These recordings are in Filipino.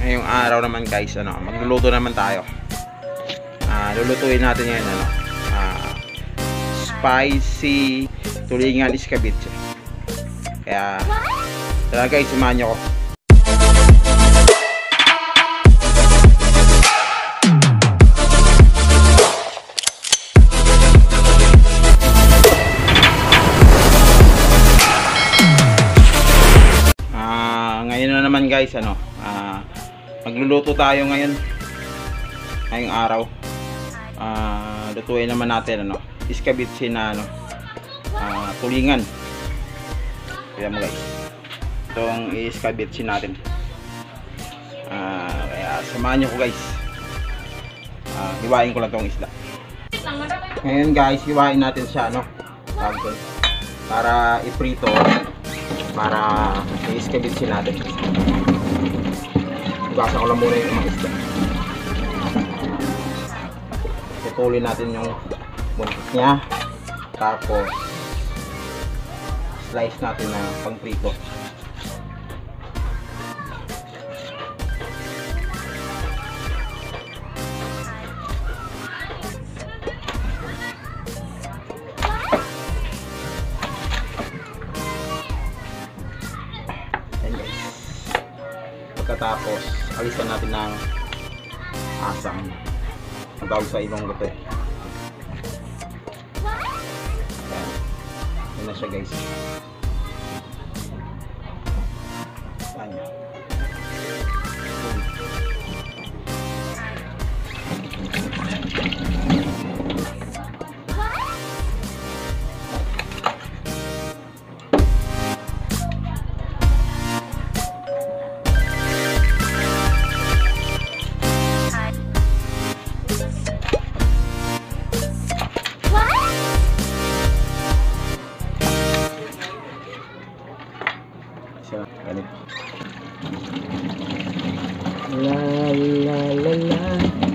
ngayong araw naman guys, magluluto naman tayo. Lulutuin natin ngayon spicy tulingan escabeche. Kaya tara guys, samahan nyo ko. Ngayon na naman guys, magluluto tayo ngayong araw. Lutuin naman natin escabeche na tulingan. Kaya mo guys, itong escabeche natin. Kaya samahan nyo ko guys. Hiwain ko lang tong isda. Ngayon guys, hiwain natin siya para iprito, para i-escabeche natin. Hugasan ko lang muna yung mga isda. Putulin natin yung buntot niya, tapos slice natin na pang-prito. Pagkatapos alisan natin ng asang, ang tawag sa ibang luto. Yan na siya guys. Ganit. La la la la.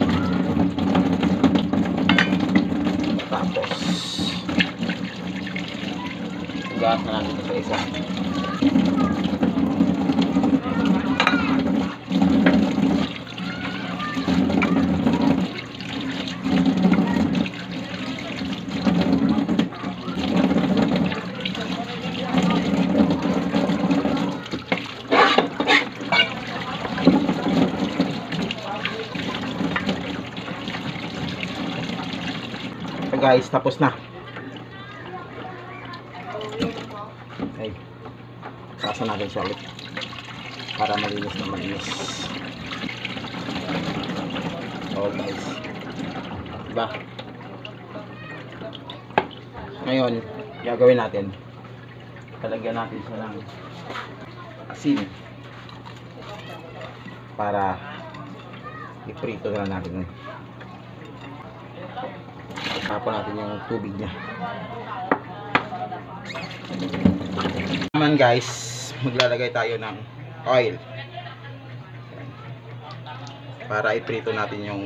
Tapos hugasan na natin sa isa. Guys, tapos na. Okay. Sasa natin siya ulit para malinis na malinis. Oh guys, diba? Ngayon gagawin natin, talagyan natin siya ng asin para iprito na natin. Tapon natin yung tubig niya. Naman guys, maglalagay tayo ng oil para iprito natin yung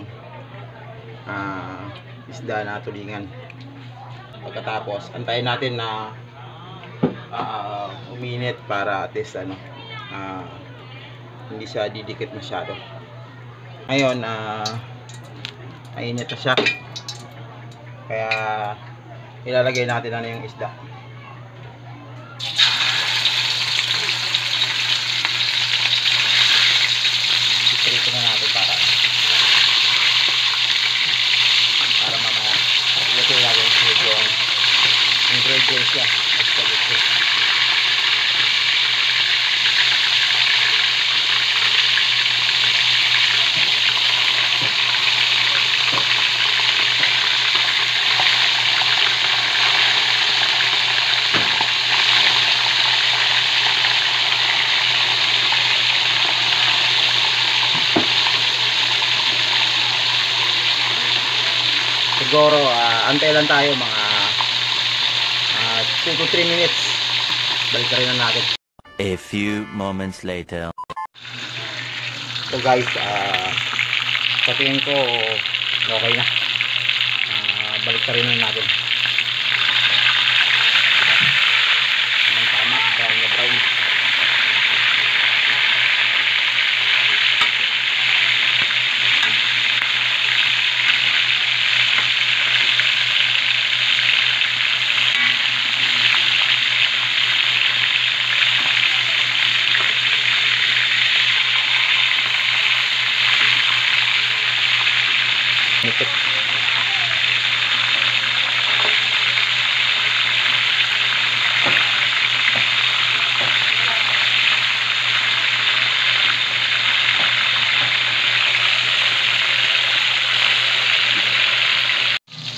isda na tulingan. Pagkatapos antayin natin na uminit para at least hindi siya didikit masyado. Ngayon mainit na siya, kaya ilalagay natin yung isda. Iprito na natin para mamaya ilagay natin yung ingredients niya. Siguro antay lang tayo mga 2 to 3 minutes. Balik rin na natin. A few moments later. So guys, sa tingin ko okay na. Balik rin na natin. Tama, brown na brown.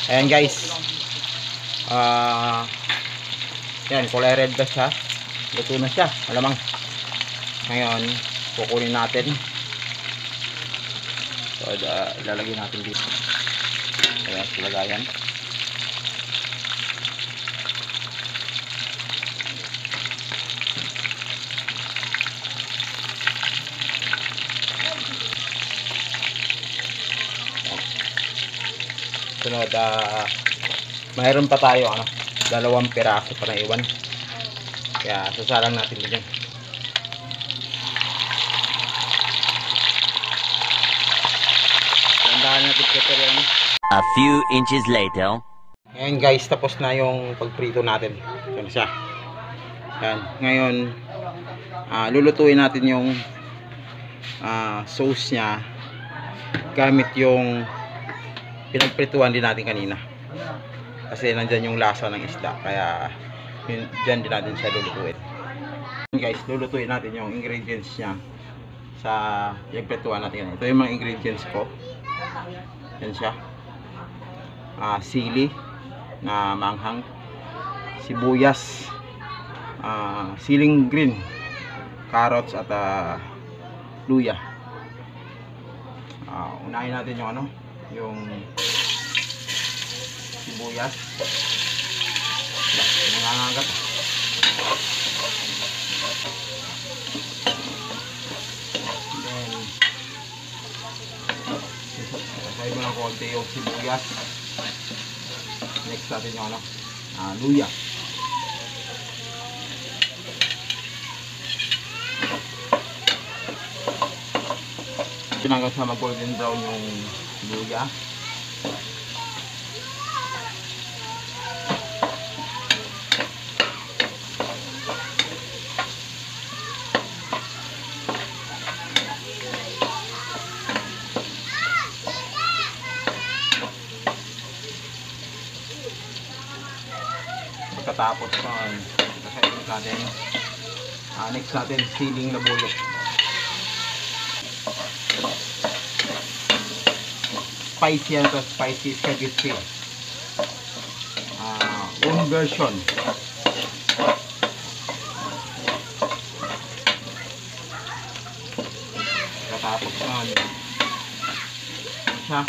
Ayan guys. Yan, kulay red na siya. Luto na siya, malamang. Ngayon, kukunin natin. So, ilalagay natin dito. Ayan, silagayan. Sunod, mayroon pa tayo, 2 piraso pa na iwan. Kaya, sasalang natin din yan. A few inches later. Ayan guys, tapos na yung pagprito natin. Yan siya. Yan. Ngayon, lulutuin natin yung sauce niya gamit yung pinagprituan din natin kanina. Kasi nandyan yung lasa ng isda. Kaya, dyan din natin siya lulutuin. Ayan guys, lulutuin natin yung ingredients niya sa pinagprituan natin. Ito yung mga ingredients ko. Yan siya. Sili na manghang, sibuyas, siling green, carrots at luya. Unahin natin yung yung sibuyas. Nangangagat. Then isasay mo ng konti yung sibuyas. Next natin yung luya. Hanggang sa mag golden brown yung luya. Pagkatapos natin, next natin siling na bulok. Spicy yan to, spicy spaghetti. Own version. Pagkatapos naman siya.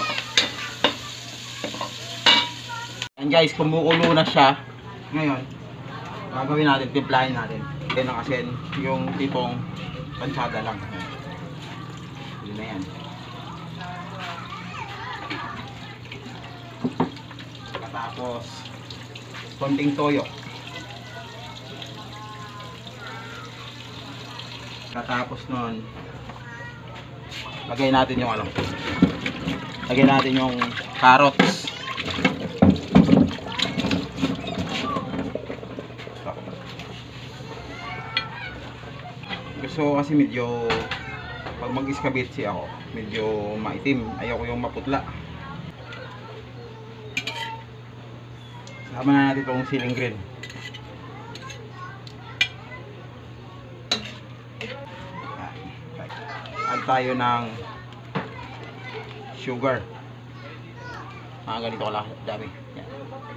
And guys, kumukulo na siya. Ngayon, gagawin natin, timplahin natin. Then ang asin, yung tipong pansada lang. Yun na yan. Tapos, konting toyo. Katapos nun, lagay natin yung lagay natin yung carrots. Gusto kasi medyo, pag mag-iskabitsi ako, medyo maitim. Ayoko yung maputla. Sama na natin itong siling green. Add tayo ng sugar. Ganito ko lang dami. Yan.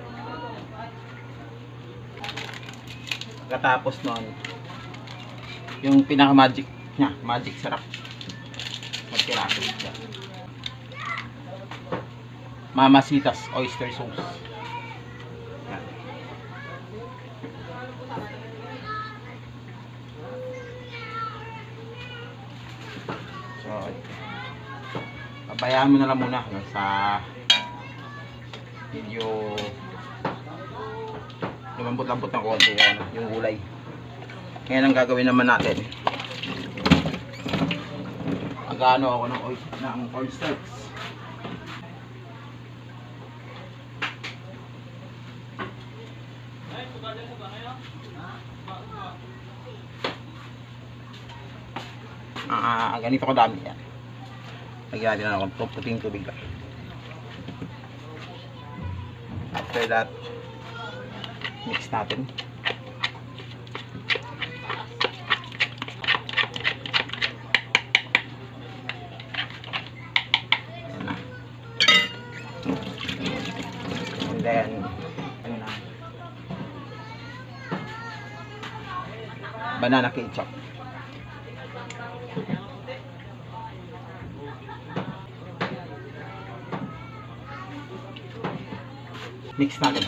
Katapos nun, yung pinaka magic nya, magic sarap. Magkiraso. Mamasitas oyster sauce. So, pabayaan mo na lang muna sa medyo lumambot-lambot ng konti yung gulay. Ngayon ang gagawin naman natin, magano ako ng cornstarch. Ganito ko dami yan. Lagyan natin na ako puting tubig lang. After that, mix natin. Ayan na. banana ketchup. Mix natin.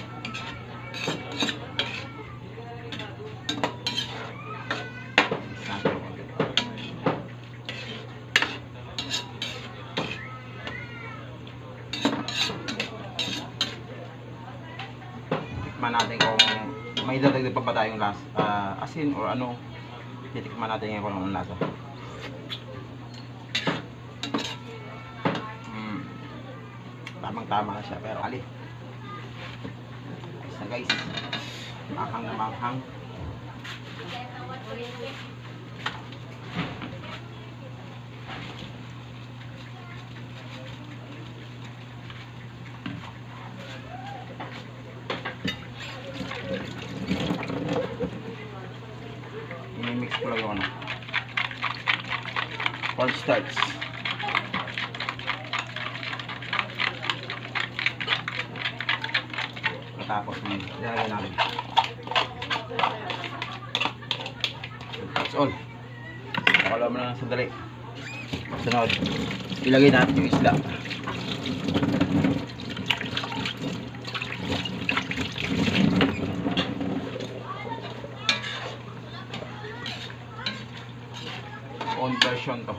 Tikman natin kung may dadagdag pa ba tayong asin or ano. Titikman natin ngayon kung anong lasa. Tamang tama na siya, pero ali. Ayos na guys. Manghang na manghang. Mix ko lang yung cornstarch. Tapos ilagay natin. That's all. Pakalaw mo na ng sandali. Sunod, ilagay natin yung isda. Own version to.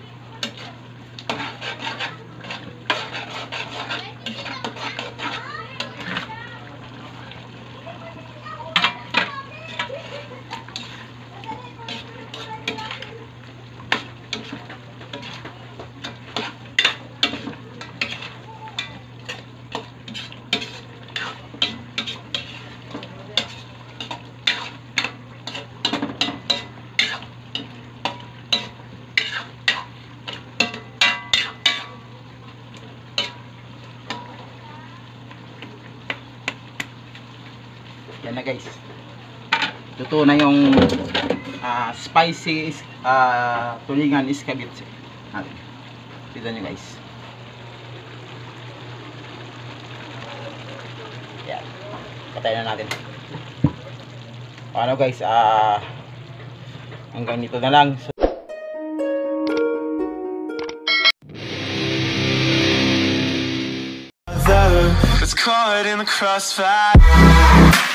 Yan na guys. Luto na yung spicy tulingan iskabitse natin. Tignan nyo guys. Yan. Patayin na natin. Paano guys? Hanggang dito na lang. So, it's caught in the crossfire.